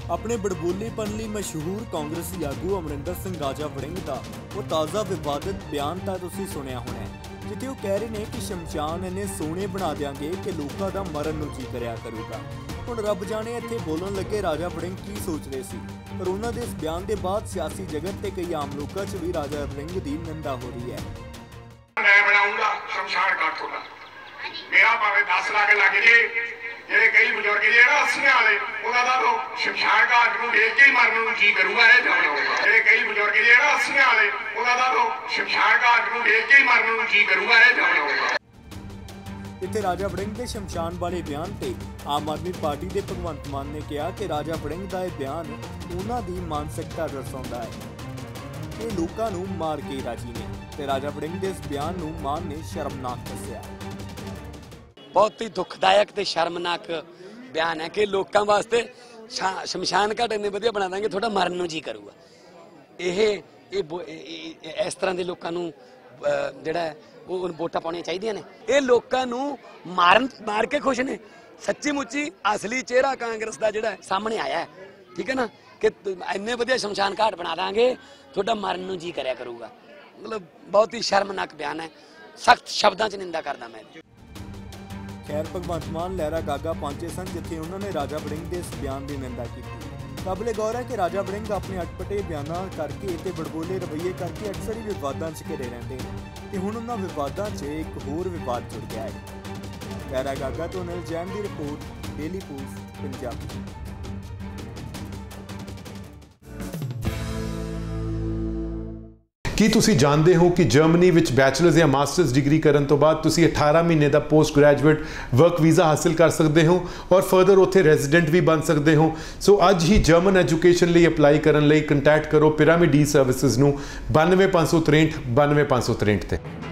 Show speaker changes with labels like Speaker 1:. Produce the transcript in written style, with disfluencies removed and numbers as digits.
Speaker 1: अपने बड़बोलेपन लई मशहूर कांग्रेसी आगू अमरिंदर सिंह राजा वड़िंग दा वो ताज़ा विवादित बयान तां तुसीं सुनिया होना है, जिथे वो कह रहे हैं कि शमशान इन्ने सोहणे बना देंगे कि लोगों का मरन नूं जी करया करूगा। हुण रब जाने इत्थे बोलन लगे राजा वड़िंग की सोच रहे सी, पर उन्हां दे इस बयान के बाद सियासी जगत ते कई आम लोगों च भी राजा वड़िंग की निंदा हो रही है।
Speaker 2: मैं बनाऊंगा शमशान घाट थोड़ा मेरा भावे 10 लाख लग जे ਜਿਹੜੇ ਕਈ ਬਜ਼ੁਰਗ ਜਿਹੜੇ ਨਾ 80 ਵਾਲੇ ਉਹਨਾਂ ਦਾ ਤਾਂ ਸ਼ਮਸ਼ਾਨ ਘਾਟ ਨੂੰ ਵੇਖ ਕੇ ਹੀ ਮਰਨ ਨੂੰ ਜੀ ਕਰੂਗਾ ਇਹ ਜਾਣਦਾ। ਜਿਹੜੇ ਕਈ ਬਜ਼ੁਰਗ ਜਿਹੜੇ ਨਾ 80 ਵਾਲੇ ਉਹਨਾਂ ਦਾ ਤਾਂ ਸ਼ਮਸ਼ਾਨ ਘਾਟ ਨੂੰ ਵੇਖ ਕੇ ਹੀ ਮਰਨ ਨੂੰ ਜੀ ਕਰੂਗਾ ਇਹ ਜਾਣਦਾ।
Speaker 1: ਇੱਥੇ ਰਾਜਾ ਵੜਿੰਗ ਦੇ ਸ਼ਮਸ਼ਾਨ ਵਾਲੇ ਬਿਆਨ ਤੇ ਆਮ ਆਦਮੀ ਪਾਰਟੀ ਦੇ ਭਗਵੰਤ ਮਾਨ ਨੇ ਕਿਹਾ ਕਿ ਰਾਜਾ ਵੜਿੰਗ ਦਾ ਇਹ ਬਿਆਨ ਉਹਨਾਂ ਦੀ ਮਾਨਸਿਕਤਾ ਦਰਸਾਉਂਦਾ ਹੈ। ਇਹ ਲੋਕਾਂ ਨੂੰ ਮਾਰ ਕੇ ਰਾਜੀ ਨੇ ਤੇ ਰਾਜਾ ਵੜਿੰਗ ਦੇ ਇਸ ਬਿਆਨ ਨੂੰ ਮਾਨ ਨੇ ਸ਼ਰਮਨਾਕ ਦੱਸਿਆ।
Speaker 3: बहुत ही दुखदायक ते शर्मनाक बयान है कि लोगों वास्ते शमशान घाट इन्ने वधिया बना देंगे थोड़ा मरन नूं जी करूगा। इस तरह के लोगों नूं जिहड़ा वो वोटां पाउणियां चाहीदियां ने। ये लोगों नूं मार के खुश ने। सच्ची मुच्ची असली चेहरा कांग्रेस का जिहड़ा सामने आया है, ठीक है ना, कि इन्ने वधिया शमशान घाट बना देंगे थोड़ा मरन नूं जी करया करूगा। मतलब बहुत ही शर्मनाक बयान है, सख्त शब्दों च निंदा करदा मैं।
Speaker 1: खैर भगवंत मान लहरा गागा पहुंचे सन जिथे उन्होंने राजा वड़िंग के इस बयान की निंदा की। काबिले गौर है कि राजा वड़िंग अपने अटपटे बयानों करके ते बड़बोले रवैये करके अक्सर ही विवादों च घिरे रहते हैं ते हुण उन्हां विवादों च एक होर विवाद जुड़ गया है। लहरा गागा तो अनिल जैन की रिपोर्ट, डेली पोस्ट पंजाब।
Speaker 4: ਕੀ ਤੁਸੀਂ ਜਾਣਦੇ ਹੋ ਕਿ ਜਰਮਨੀ ਵਿੱਚ ਬੈਚਲਰਸ ਜਾਂ ਮਾਸਟਰਸ ਡਿਗਰੀ ਕਰਨ ਤੋਂ ਬਾਅਦ ਤੁਸੀਂ 18 ਮਹੀਨੇ ਦਾ ਪੋਸਟ ਗ੍ਰੈਜੂਏਟ ਵਰਕ ਵੀਜ਼ਾ ਹਾਸਲ ਕਰ ਸਕਦੇ ਹੋ ਔਰ ਫਰਦਰ ਉੱਥੇ ਰੈਜ਼ੀਡੈਂਟ ਵੀ ਬਣ ਸਕਦੇ ਹੋ। ਸੋ ਅੱਜ ਹੀ ਜਰਮਨ ਐਜੂਕੇਸ਼ਨ ਲਈ ਅਪਲਾਈ ਕਰਨ ਲਈ ਕੰਟੈਕਟ ਕਰੋ ਪਿਰਾਮਿਡ ਈ ਸਰਵਿਸਿਜ਼ ਨੂੰ 92563 92563 ਤੇ।